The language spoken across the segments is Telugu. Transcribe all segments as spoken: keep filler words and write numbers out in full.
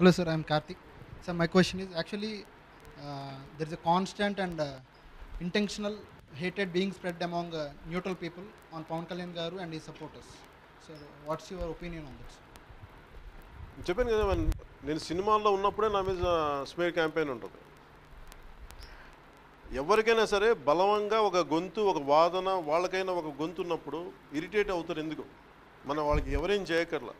Hello, sir. I'm Karthik. So my question is actually uh, there is a constant and uh, intentional hatred being spread among uh, neutral people on Pawan Kalyan Garu and his supporters. So what's your opinion on this? చెప్పాను కదా మన- నేను సినిమాల్లో ఉన్నప్పుడే నా మీద స్మేర్ క్యాంపెయిన్ ఉంటుంది. ఎవరికైనా సరే బలవంగా ఒక గొంతు ఒక వాదన వాళ్ళకైనా ఒక గొంతు ఉన్నప్పుడు ఇరిటేట్ అవుతారు. ఎందుకు మనం వాళ్ళకి ఎవరేం చేయకర్లా.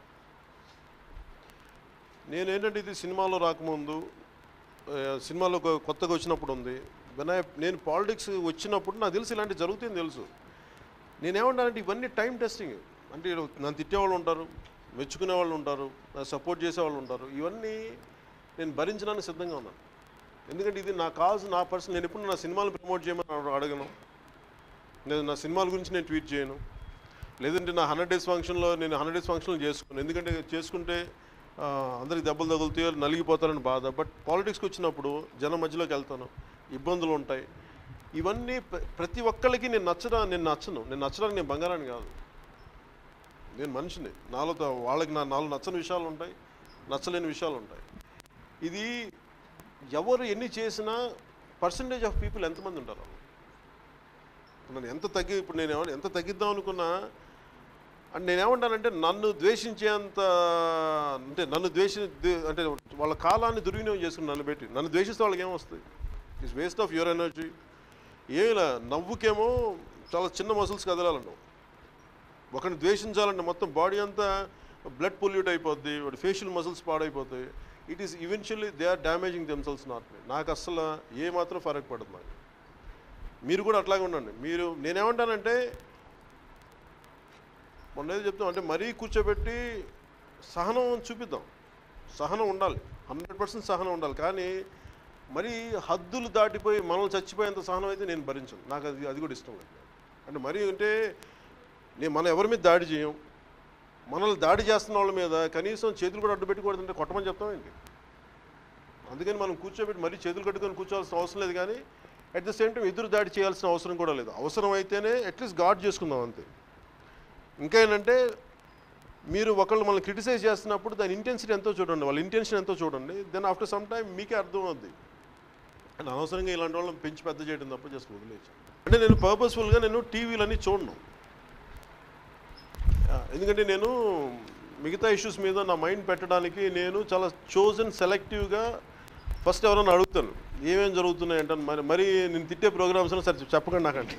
నేను ఏంటంటే ఇది సినిమాలో రాకముందు ఆ, సినిమాలో ఒక కొత్తగా వచ్చినప్పుడు ఉంది వినాయ నేను పాలిటిక్స్ వచ్చినప్పుడు నాకు తెలుసు ఇలాంటి జరుగుతుందని తెలుసు. నేనేమంటానంటే ఇవన్నీ టైం టెస్టింగ్. అంటే నన్ను తిట్టేవాళ్ళు ఉంటారు, మెచ్చుకునే వాళ్ళు ఉంటారు, నా సపోర్ట్ చేసేవాళ్ళు ఉంటారు. ఇవన్నీ నేను భరించడానికి సిద్ధంగా ఉన్నాను. ఎందుకంటే ఇది నా కాజ్, నా పర్సన్. నేను ఎప్పుడు నా సినిమాలు ప్రమోట్ చేయమని అడగను, లేదు నా సినిమాల గురించి నేను ట్వీట్ చేయను, లేదంటే నా హండ్రెడ్ డేస్ ఫంక్షన్లో నేను హండ్రెడ్ డేస్ ఫంక్షన్లో చేసుకున్నాను. ఎందుకంటే చేసుకుంటే ఆ, అందరికి దెబ్బలు తగులుతాయో నలిగిపోతారని బాధ. బట్ పాలిటిక్స్కి వచ్చినప్పుడు జనం మధ్యలోకి వెళ్తాను, ఇబ్బందులు ఉంటాయి. ఇవన్నీ ప్ర- ప్రతి ఒక్కరికి నేను నచ్చడా నేను నచ్చను నేను నచ్చడానికి నేను బంగారాన్ని కాదు, నేను మనిషిని. నాలో త- వాళ్ళకి నా నాలో నచ్చని విషయాలు ఉంటాయి, నచ్చలేని విషయాలు ఉంటాయి. ఇది ఎవరు ఎన్ని చేసినా పర్సంటేజ్ ఆఫ్ పీపుల్ ఎంతమంది ఉంటారు. ఇప్పుడు నేను ఎంత తగ్గి ఇప్పుడు నేను ఏమ- ఎంత తగ్గిద్దాం అనుకున్నా అంటే నేనేమంటానంటే నన్ను ద్వేషించేంత అంటే నన్ను ద్వేషి ద్వే- అంటే వాళ్ళ కాలాన్ని దుర్వినియోగం చేసుకుని నన్ను పెట్టి నన్ను ద్వేషిస్తే వాళ్ళకి ఏమొస్తుంది? It's waste of your energy. ఏమిలా నవ్వుకేమో చాలా చిన్న మసిల్స్ కదలాలంటావు, ఒకరిని ద్వేషించాలంటే మొత్తం బాడీ అంతా బ్లడ్ పొల్యూట్ అయిపోద్ది, వాడి ఫేషియల్ మసిల్స్ పాడైపోతాయి. It is eventually they are damaging themselves not me. నాకు అస్సలు ఏమాత్రం ఫరక్ పడదు నాకు. మీరు కూడా అట్లాగే ఉండండి. మీరు నేనేమంటానంటే మొన్న ఏదో చెప్తాం అంటే మరీ కూర్చోబెట్టి సహనం చూపిద్దాం. సహనం ఉండాలి, హండ్రెడ్ పర్సెంట్ సహనం ఉండాలి. కానీ మరీ హద్దులు దాటిపోయి మనల్ని చచ్చిపోయేంత సహనం అయితే నేను భరించను. నాకు అది అది కూడా ఇష్టం లేదు. అంటే మరీ అంటే నేను మనం ఎవరి మీద దాడి చేయం, మనల్ని దాడి చేస్తున్న వాళ్ళ మీద కనీసం చేతులు కూడా అడ్డు పెట్టుకూడదంటే కొట్టమని చెప్తామేంటి? అందుకని మనం కూర్చోబెట్టి మరీ చేతులు కట్టుకొని కూర్చోవాల్సిన అవసరం లేదు. కానీ అట్ ద సేమ్ టైం ఎదురు దాడి చేయాల్సిన అవసరం కూడా లేదు. అవసరం అయితేనే అట్లీస్ట్ గార్డ్ చేసుకుందాం అంతే. ఇంకా ఏంటంటే మీరు ఒకళ్ళు మనల్ని క్రిటిసైజ్ చేస్తున్నప్పుడు దాని ఇంటెన్సిటీ ఎంతో చూడండి, వాళ్ళ ఇంటెన్షన్ ఎంతో చూడండి. దెన్ ఆఫ్టర్ సమ్ టైం మీకే అర్థం అవుద్ది. అండ్ అనవసరంగా ఇలాంటి వాళ్ళని పెంచి పెద్ద చేయడం తప్ప జస్ట్ వదిలేసి. అంటే నేను పర్పస్ఫుల్గా నేను టీవీలన్నీ చూడను. ఆ, ఎందుకంటే నేను మిగతా ఇష్యూస్ మీద నా మైండ్ పెట్టడానికి నేను చాలా చోజన్ సెలెక్టివ్గా ఫస్ట్ ఎవరైనా అడుగుతాను ఏమేమి జరుగుతున్నాయి అంటాను. మరి మరి నేను తిట్టే ప్రోగ్రామ్స్ సరే చెప్పకండి నాకంటే.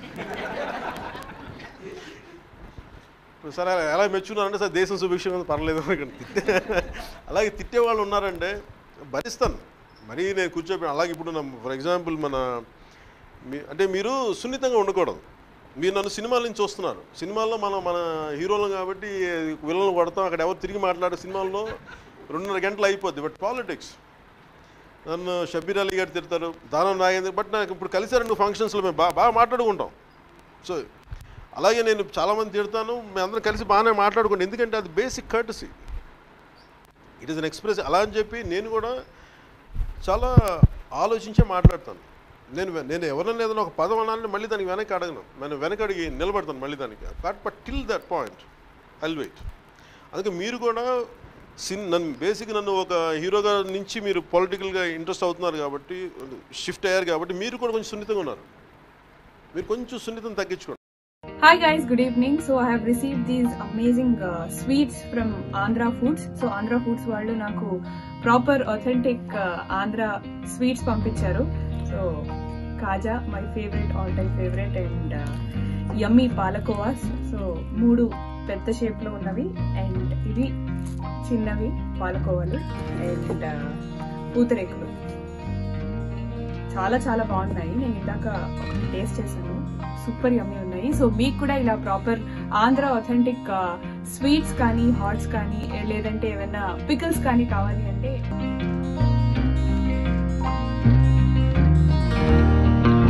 సరే ఎలా మెచ్చుకున్నారంటే సార్ దేశం సుభిక్షం పర్లేదు అనుకోండి. తిట్టే అలాగే తిట్టే వాళ్ళు ఉన్నారంటే భరిస్తాను. మరీ నేను కూర్చోబెట్టి అలాగే ఇప్పుడు నా ఫర్ ఎగ్జాంపుల్ మన మీ అంటే మీరు సున్నితంగా ఉండకూడదు. మీరు నన్ను సినిమాల నుంచి చూస్తున్నారు. సినిమాల్లో మనం మన హీరోలు కాబట్టి విలన్లు కొడతాం, అక్కడ ఎవరు తిరిగి మాట్లాడే సినిమాల్లో రెండున్నర గంటలు అయిపోద్ది. బట్ పాలిటిక్స్ నన్ను షబ్బీర్ అలీ గారు తిడతారు, దానం నాగేంద్ర. బట్ నాకు ఇప్పుడు కలిసారు ఫంక్షన్స్లో మేము బాగా బాగా మాట్లాడుకుంటాం. సో అలాగే నేను చాలామంది తిడతాను, మేము అందరం కలిసి బాగానే మాట్లాడుకుంటాం. ఎందుకంటే అది basic courtesy, it is an express. అలా అని చెప్పి నేను కూడా చాలా ఆలోచించే మాట్లాడతాను. నేను నేను ఎవరైనా ఏదైనా ఒక పదం అనాలని మళ్ళీ దానికి వెనక్కి అడగను, నేను వెనక్కి అడిగి నిలబడతాను మళ్ళీ దానికి. But but till that point I'll wait. అందుకే మీరు కూడా సిన్ నన్ను బేసిక్ నన్ను ఒక హీరోగా నుంచి మీరు పొలిటికల్గా ఇంట్రెస్ట్ అవుతున్నారు కాబట్టి షిఫ్ట్ అయ్యారు కాబట్టి మీరు కూడా కొంచెం సున్నితంగా ఉన్నారు. మీరు కొంచెం సున్నితం తగ్గించుకోండి. Hi guys, good evening. So I have received these amazing uh, sweets from Andhra Foods. So Andhra Foods వాళ్ళు నాకు proper authentic uh, Andhra sweets పంపించారు. So kaja my favorite, all time favorite, and uh, yummy పాలకోవాస్. సో మూడు పెద్ద షేప్ లో ఉన్నవి అండ్ ఇవి చిన్నవి పాలకోవాలు అండ్ పూతరేకులు. చాలా చాలా బాగున్నాయి. నేను ఇందాక ఒకటి టేస్ట్ చేశాను, సూపర్ యమ్మీ ఉన్నాయి. సో మీకు కూడా ఇలా ప్రాపర్ ఆంధ్ర ఆథెంటిక్ స్వీట్స్ కానీ హాట్స్ కానీ లేదంటే ఏమైనా పికిల్స్ కానీ కావాలి అంటే